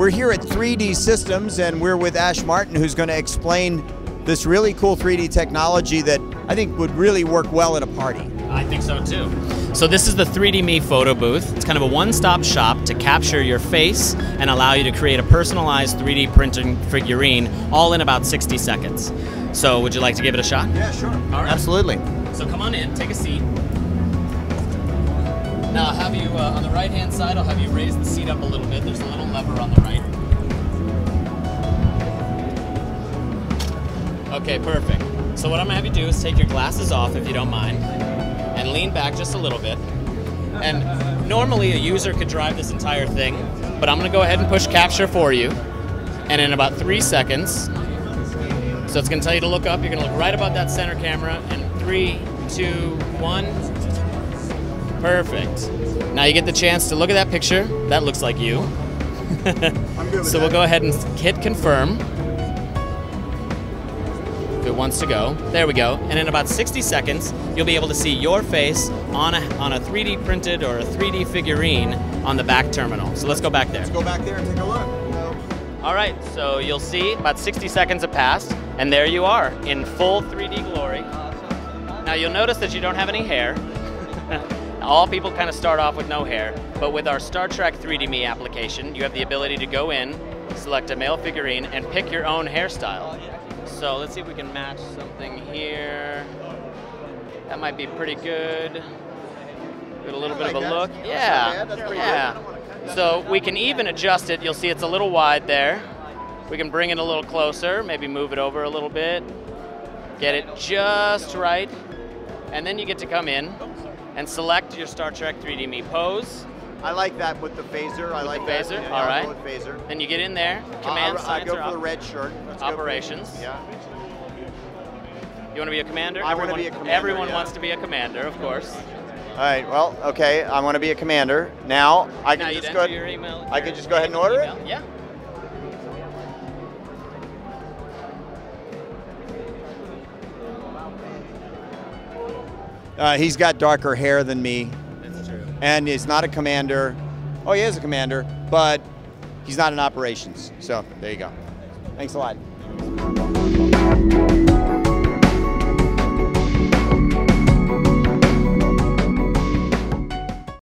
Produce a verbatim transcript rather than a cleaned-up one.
we're here at three D Systems, and we're with Ash Martin, who's going to explain this really cool three D technology that I think would really work well at a party. I think so too. So this is the three D Me photo booth. It's kind of a one-stop shop to capture your face and allow you to create a personalized three D printing figurine all in about sixty seconds. So would you like to give it a shot? Yeah, sure. All right. Absolutely. So come on in, take a seat. Now I'll have you, uh, on the right-hand side, I'll have you raise the seat up a little bit. There's a little lever on the right. Okay, perfect. So what I'm gonna have you do is take your glasses off, if you don't mind, and lean back just a little bit. And normally a user could drive this entire thing, but I'm gonna go ahead and push capture for you. And in about three seconds, so it's gonna tell you to look up, you're gonna look right above that center camera, and three, two, one. Perfect. Now you get the chance to look at that picture. That looks like you. I'm good with So that. we'll go ahead and hit confirm. If it wants to go. There we go. And in about sixty seconds, you'll be able to see your face on a, on a three D printed or a three D figurine on the back terminal. So let's go back there. Let's go back there and take a look. All right, so you'll see about sixty seconds have passed, and there you are in full three D glory. Now you'll notice that you don't have any hair. All people kind of start off with no hair, but with our Star Trek three D Me application, you have the ability to go in, select a male figurine, and pick your own hairstyle. So let's see if we can match something here. That might be pretty good. Give it a little bit of a look. Yeah, yeah. So we can even adjust it. You'll see it's a little wide there. We can bring it a little closer, maybe move it over a little bit. Get it just right. And then you get to come in and select your Star Trek three D Me pose. I like that with the phaser. I like the phaser. that. Yeah, All I'll right. go with phaser. Then you get in there. Command I'll, I'll signs go are for the op- red shirt. Let's operations. Go for, yeah. You want to be a commander? I want to Everyone, be a commander. everyone yeah. wants to be a commander, of course. All right. Well, okay. I want to be a commander. Now I can now just you'd go. enter Ahead, your email. I your can just go ahead and order email. it. Yeah. Uh, he's got darker hair than me, That's true. and he's not a commander. Oh, he is a commander, but he's not in operations. So there you go. Thanks a lot.